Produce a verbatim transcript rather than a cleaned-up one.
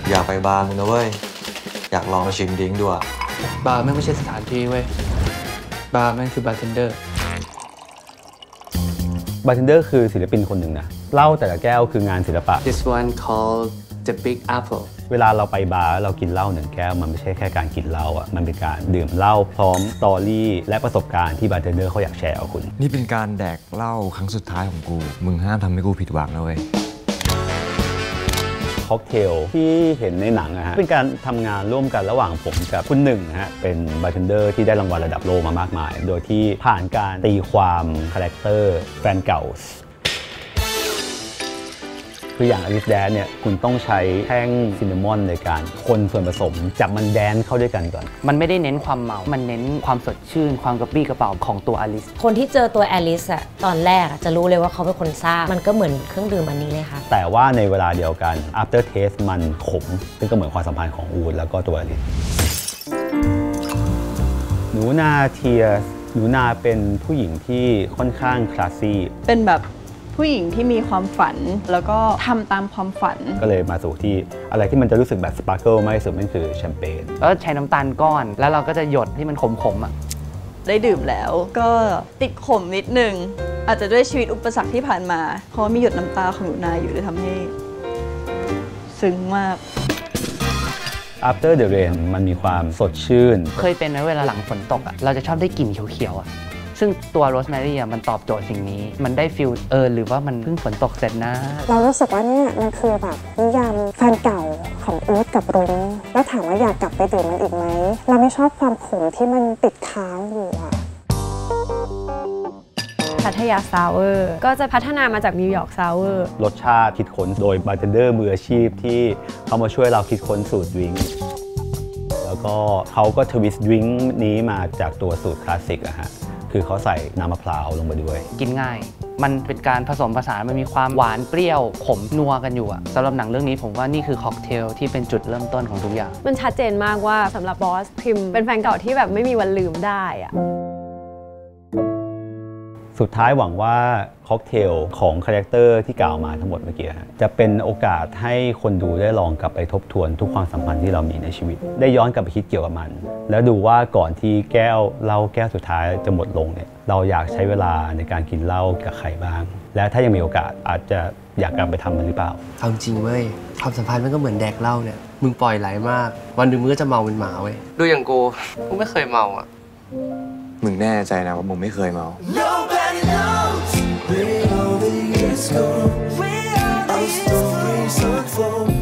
อยากไปบาร์มึงนะเว้ยอยากลองมาชิมดิ้งดูอะบาร์ไม่ใช่สถานที่เว้ยบาร์แม่งคือบาร์เทนเดอร์บาร์เทนเดอร์คือศิลปินคนหนึ่งนะเหล้าแต่ละแก้วคืองานศิลปะ This one called the Big Apple เวลาเราไปบาร์เรากินเหล้าหนึ่งแก้วมันไม่ใช่แค่การกินเหล้าอ่ะมันเป็นการดื่มเหล้าพร้อมสตอรี่และประสบการณ์ที่บาร์เทนเดอร์เขาอยากแชร์กับคุณนี่เป็นการแดกเหล้าครั้งสุดท้ายของกูมึงห้ามทำให้กูผิดหวังนะเว้ยค็อกเทลที่เห็นในหนังนะฮะเป็นการทำงานร่วมกันระหว่างผมกับคุณหนึ่งนะฮะเป็นบาร์เทนเดอร์ที่ได้รางวัลระดับโลกมามากมายโดยที่ผ่านการตีความคาแรคเตอร์แฟนเก่าคืออย่างอลิสแดนเนี่ยคุณต้องใช้แท่งซินนามอนในการคนส่วนผสมจับมันแดนเข้าด้วยกันก่อนมันไม่ได้เน้นความเมามันเน้นความสดชื่นความกระปรี้กระเป๋าของตัวอลิสคนที่เจอตัวอลิสอะตอนแรกจะรู้เลยว่าเขาเป็นคนซ่ามันก็เหมือนเครื่องดื่มอันนี้เลยค่ะแต่ว่าในเวลาเดียวกัน after taste มันขมซึ่งก็เหมือนความสัมพันธ์ของอูดแล้วก็ตัวอลิสหนูนาเทียหนูนาเป็นผู้หญิงที่ค่อนข้างคลาสซี่เป็นแบบผู้หญิงที่มีความฝันแล้วก็ทำตามความฝันก็เลยมาสู่ที่อะไรที่มันจะรู้สึกแบบสปาร์เกิลมากที่สุดนั่นคือแชมเปญแล้วใช้น้ำตาลก้อนแล้วเราก็จะหยดที่มันขมๆอ่ะได้ดื่มแล้วก็ติดขมนิดนึงอาจจะด้วยชีวิตอุปสรรคที่ผ่านมาเพราะมีหยดน้ำตาของหนูนาอยู่เลยทำให้ซึ้งมาก After the rain มันมีความสดชื่นเคยเป็นไหมเวลาหลังฝนตกอ่ะเราจะชอบได้กลิ่นเขียวๆอ่ะซึ่งตัวโรสแมรี่อ่ะมันตอบโจทย์สิ่งนี้มันได้ฟิลเออหรือว่ามันเพิ่งฝนตกเสร็จนะเรารู้สึกว่าเนี่ยมันคือแบบนิยามแฟนเก่าของอู๊ดกับรุ้งแล้วถามว่าอยากกลับไปดื่มมันอีกไหมเราไม่ชอบความขมที่มันติดค้างอยู่อะพัทยาซาวเวอร์ก็จะพัฒนามาจากนิวยอร์กซาวเวอร์รสชาติคิดค้นโดยบาร์เทนเดอร์มืออาชีพที่เขามาช่วยเราคิดค้นสูตรดริงก์แล้วก็เขาก็ทวิสต์ดริงก์นี้มาจากตัวสูตรคลาสสิกอะฮะคือเขาใส่น้ำมะพร้าวลงไปด้วยกินง่ายมันเป็นการผสมผสานมันมีความหวานเปรี้ยวขมนัวกันอยู่อะสำหรับหนังเรื่องนี้ผมว่านี่คือค็อกเทลที่เป็นจุดเริ่มต้นของทุกอย่างมันชัดเจนมากว่าสำหรับบอสพิมเป็นแฟนเก่าที่แบบไม่มีวันลืมได้อะสุดท้ายหวังว่าค็อกเทลของคาแรคเตอร์ที่กล่าวมาทั้งหมดเมื่อกี้จะเป็นโอกาสให้คนดูได้ลองกลับไปทบทวนทุกความสัมพันธ์ที่เรามีในชีวิตได้ย้อนกลับไปคิดเกี่ยวกับมันแล้วดูว่าก่อนที่แก้วเหล้าแก้วสุดท้ายจะหมดลงเนี่ยเราอยากใช้เวลาในการกินเหล้ากับใครบ้างและถ้ายังมีโอกาสอาจจะอยากกลับไปทำมันหรือเปล่าเอาจริงเว้ยความสัมพันธ์มันก็เหมือนแดกเหล้าเนี่ยมึงปล่อยไหลมากวันหนึ่งมึงก็จะเมาเป็นหมาเว้ยดูอย่างกูกูไม่เคยเมาอ่ะมึงแน่ใจนะว่ามึงไม่เคยเมา Where all the years go, where all the stories unfold.